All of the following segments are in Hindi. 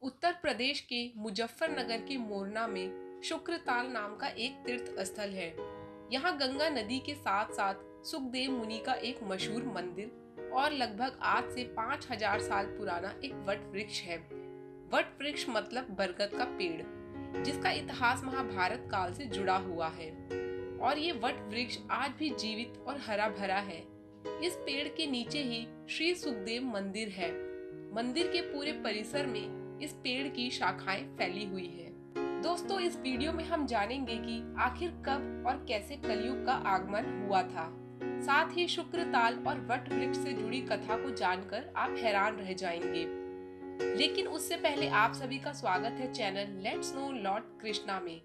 उत्तर प्रदेश के मुजफ्फरनगर के मोरना में शुक्रताल नाम का एक तीर्थ स्थल है। यहाँ गंगा नदी के साथ साथ सुखदेव मुनि का एक मशहूर मंदिर और लगभग आज से 5000 साल पुराना एक वट वृक्ष है। वट वृक्ष मतलब बरगद का पेड़, जिसका इतिहास महाभारत काल से जुड़ा हुआ है और ये वट वृक्ष आज भी जीवित और हरा भरा है। इस पेड़ के नीचे ही श्री सुखदेव मंदिर है। मंदिर के पूरे परिसर में इस पेड़ की शाखाएं फैली हुई है। दोस्तों, इस वीडियो में हम जानेंगे कि आखिर कब और कैसे कलयुग का आगमन हुआ था। साथ ही शुक्रताल और वट वृक्ष से जुड़ी कथा को जानकर आप हैरान रह जाएंगे। लेकिन उससे पहले आप सभी का स्वागत है channel let's know lord Krishna में।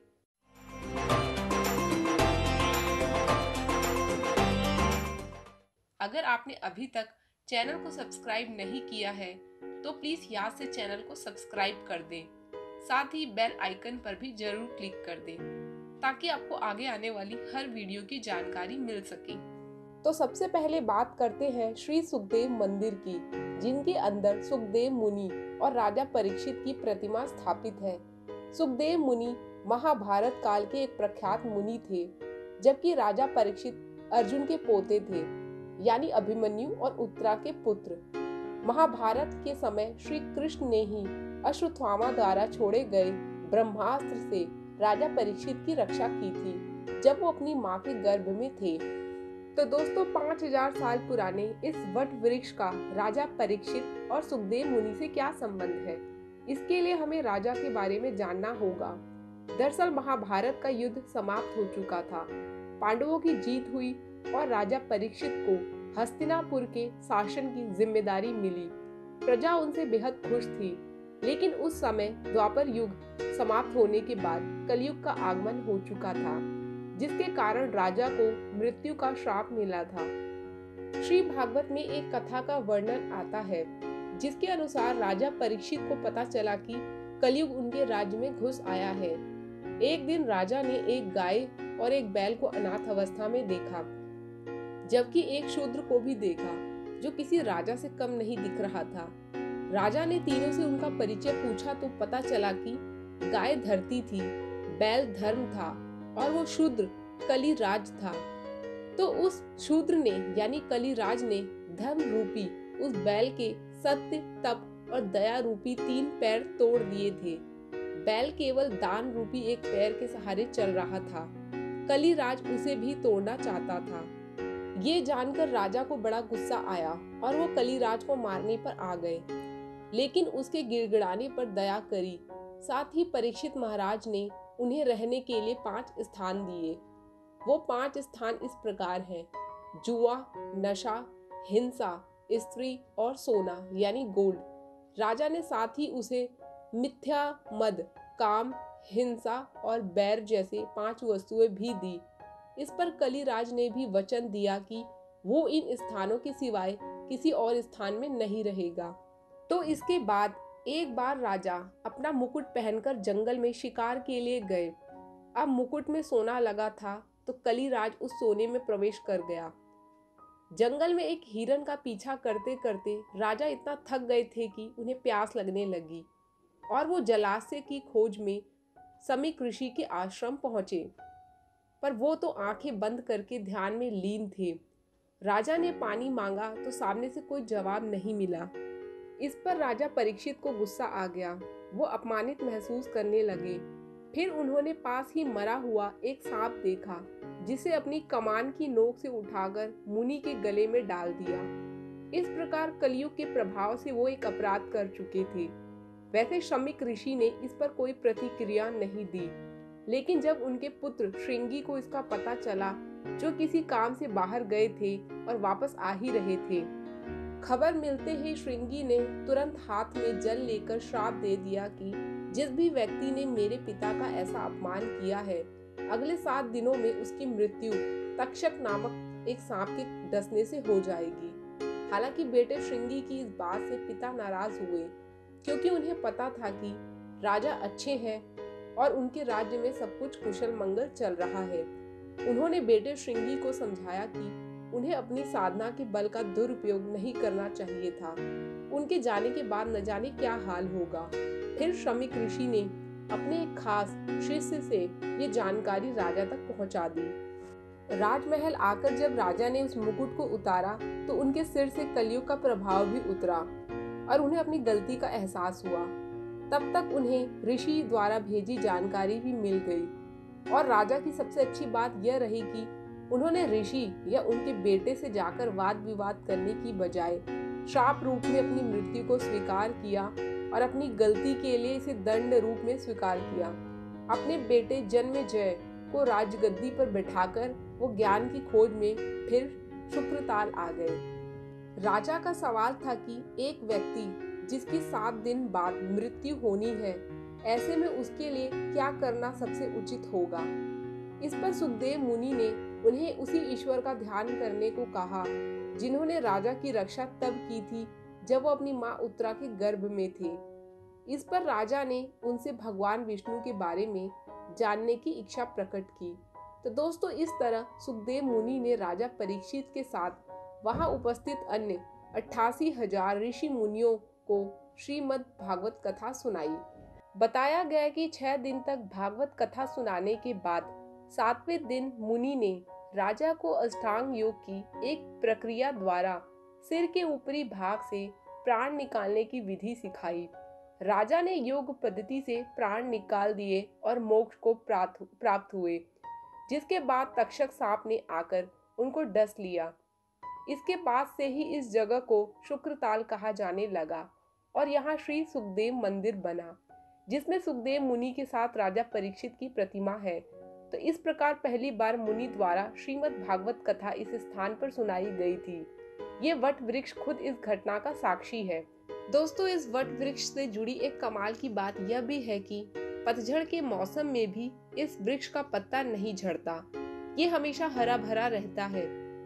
अगर आपने अभी तक चैनल को सब्सक्राइब नहीं किया है तो प्लीज यहाँ से चैनल को सब्सक्राइब कर दें। साथ ही बेल आइकन पर भी जरूर क्लिक कर दें ताकि आपको आगे आने वाली हर वीडियो की जानकारी मिल सके। तो सबसे पहले बात करते हैं श्री सुखदेव मंदिर की, जिनके अंदर सुखदेव मुनि और राजा परीक्षित की प्रतिमा स्थापित है। सुखदेव मुनि महाभारत काल के एक प्रख्यात मुनि थे, जबकि राजा परीक्षित अर्जुन के पोते थे, यानी अभिमन्यु और उत्तरा के पुत्र। महाभारत के समय श्री कृष्ण ने ही अश्वत्थामा द्वारा छोड़े गए ब्रह्मास्त्र से राजा परीक्षित की रक्षा की थी जब वो अपनी माँ के गर्भ में थे। तो दोस्तों, 5000 साल पुराने इस वट वृक्ष का राजा परीक्षित और सुखदेव मुनि से क्या संबंध है, इसके लिए हमें राजा के बारे में जानना होगा। दरअसल महाभारत का युद्ध समाप्त हो चुका था, पांडवों की जीत हुई और राजा परीक्षित को हस्तिनापुर के शासन की जिम्मेदारी मिली। प्रजा उनसे बेहद खुश थी, लेकिन उस समय द्वापर युग समाप्त होने के बाद कलयुग का आगमन हो चुका था, जिसके कारण राजा को मृत्यु का श्राप मिला था। श्री भागवत में एक कथा का वर्णन आता है, जिसके अनुसार राजा परीक्षित को पता चला कि कलयुग उनके राज्य में घुस आया है। एक दिन राजा ने एक गाय और एक बैल को अनाथ अवस्था में देखा, जबकि एक शूद्र को भी देखा जो किसी राजा से कम नहीं दिख रहा था। राजा ने तीनों से उनका परिचय पूछा तो पता चला कि गाय धरती थी, बैल धर्म था और वो शूद्र कलिराज था। तो उस शूद्र ने यानी कलिराज ने धर्म रूपी उस बैल के सत्य, तप और दया रूपी 3 पैर तोड़ दिए थे। बैल केवल दान रूपी एक पैर के सहारे चल रहा था। कलिराज उसे भी तोड़ना चाहता था। ये जानकर राजा को बड़ा गुस्सा आया और वो कलिराज को मारने पर आ गए, लेकिन उसके गिड़गिड़ाने पर दया करी। साथ ही परीक्षित महाराज ने उन्हें रहने के लिए 5 स्थान दिए। वो 5 स्थान इस प्रकार हैं: जुआ, नशा, हिंसा, स्त्री और सोना यानी गोल्ड। राजा ने साथ ही उसे मिथ्या, मद, काम, हिंसा और बैर जैसे 5 वस्तुएं भी दी। इस पर कलिराज ने भी वचन दिया कि वो इन स्थानों के सिवाय किसी और स्थान में नहीं रहेगा। तो इसके बाद एक बार राजा अपना मुकुट पहनकर जंगल में शिकार के लिए गए। अब मुकुट में सोना लगा था तो कलिराज उस सोने में प्रवेश कर गया। जंगल में एक हिरन का पीछा करते करते राजा इतना थक गए थे कि उन्हें प्यास लगने लगी और वो जलाशय की खोज में समीक ऋषि के आश्रम पहुंचे। पर वो तो आंखें बंद करके ध्यान में लीन थे। राजा ने पानी मांगा तो सामने से कोई जवाब नहीं मिला। इस पर राजा परीक्षित को गुस्सा आ गया। वो अपमानित महसूस करने लगे। फिर उन्होंने पास ही मरा हुआ एक सांप देखा, जिसे अपनी कमान की नोक से उठाकर मुनि के गले में डाल दिया। इस प्रकार कलयुग के प्रभाव से वो एक अपराध कर चुके थे। वैसे शमीक ऋषि ने इस पर कोई प्रतिक्रिया नहीं दी, लेकिन जब उनके पुत्र श्रृंगी को इसका पता चला, जो किसी काम से बाहर गए थे और वापस आ ही रहे थे, खबर मिलते ही श्रृंगी ने तुरंत हाथ में जल लेकर श्राप दे दिया कि जिस भी व्यक्ति ने मेरे पिता का ऐसा अपमान किया है, अगले 7 दिनों में उसकी मृत्यु तक्षक नामक एक सांप के डसने से हो जाएगी। हालांकि बेटे श्रृंगी की इस बात से पिता नाराज हुए, क्योंकि उन्हें पता था कि राजा अच्छे हैं और उनके राज्य में सब कुछ कुशल मंगल चल रहा है। उन्होंने बेटे श्रृंगी को समझाया कि उन्हें अपनी साधना के बल का दुरुपयोग नहीं करना चाहिए था। उनके जाने के बाद न जाने क्या हाल होगा। फिर श्रमिक ऋषि ने अपने एक खास शिष्य से ये जानकारी राजा तक पहुंचा दी। राजमहल आकर जब राजा ने उस मुकुट को उतारा तो उनके सिर से कलयुग का प्रभाव भी उतरा और उन्हें अपनी गलती का एहसास हुआ। तब तक उन्हें ऋषि द्वारा भेजी जानकारी भी मिल गई और राजा की सबसे अच्छी बात यह रही कि उन्होंने ऋषि या उनके बेटे से जाकर वाद विवाद करने की बजाय शाप रूप में अपनी मृत्यु को स्वीकार किया और अपनी गलती के लिए इसे दंड रूप में स्वीकार किया। अपने बेटे जन्मेजय को राजगद्दी पर बैठाकर वो ज्ञान की खोज में फिर शुक्रताल आ गए। राजा का सवाल था कि एक व्यक्ति जिसकी 7 दिन बाद मृत्यु होनी है, ऐसे में उसके लिए क्या करना सबसे उचित होगा। इस पर सुखदेव मुनि ने उन्हें उसी ईश्वर का ध्यान करने को कहा जिन्होंने राजा की रक्षा तब की थी जब वो अपनी माँ उत्तरा के गर्भ में थे। इस पर राजा ने उनसे भगवान विष्णु के बारे में जानने की इच्छा प्रकट की। तो दोस्तों, इस तरह सुखदेव मुनि ने राजा परीक्षित के साथ वहां उपस्थित अन्य 88,000 ऋषि मुनियों को श्रीमद् भागवत कथा सुनाई। बताया गया कि 6 दिन तक भागवत कथा सुनाने के बाद 7वें दिन मुनि ने राजा को अष्टांग योग की एक प्रक्रिया द्वारा सिर के ऊपरी भाग से प्राण निकालने की विधि सिखाई। राजा ने योग पद्धति से प्राण निकाल दिए और मोक्ष को प्राप्त हुए, जिसके बाद तक्षक सांप ने आकर उनको डस लिया। इसके बाद से ही इस जगह को शुक्रताल कहा जाने लगा और यहाँ श्री सुखदेव मंदिर बना, जिसमें सुखदेव मुनि के साथ राजा परीक्षित की प्रतिमा है। तो इस प्रकार पहली बार मुनि द्वारा श्रीमद् भागवत कथा इस स्थान पर सुनाई गई थी। ये वट वृक्ष खुद इस घटना का साक्षी है। दोस्तों, इस वट वृक्ष से जुड़ी एक कमाल की बात यह भी है कि पतझड़ के मौसम में भी इस वृक्ष का पत्ता नहीं झड़ता, ये हमेशा हरा भरा रहता है।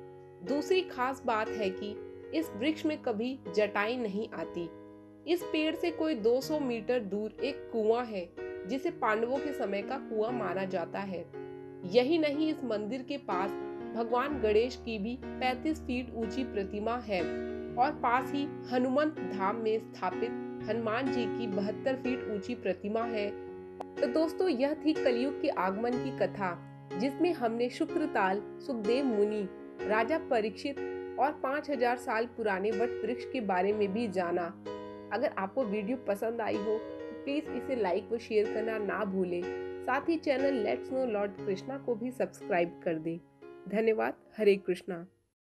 दूसरी खास बात है कि इस वृक्ष में कभी जटाई नहीं आती। इस पेड़ से कोई 200 मीटर दूर एक कुआं है जिसे पांडवों के समय का कुआं माना जाता है। यही नहीं, इस मंदिर के पास भगवान गणेश की भी 35 फीट ऊंची प्रतिमा है और पास ही हनुमंत धाम में स्थापित हनुमान जी की 72 फीट ऊंची प्रतिमा है। तो दोस्तों, यह थी कलयुग के आगमन की कथा, जिसमें हमने शुक्रताल, सुखदेव मुनि, राजा परीक्षित और 5000 साल पुराने वट वृक्ष के बारे में भी जाना। अगर आपको वीडियो पसंद आई हो तो प्लीज इसे लाइक व शेयर करना ना भूलें। साथ ही channel let's know lord Krishna को भी सब्सक्राइब कर दें। धन्यवाद। हरे कृष्णा।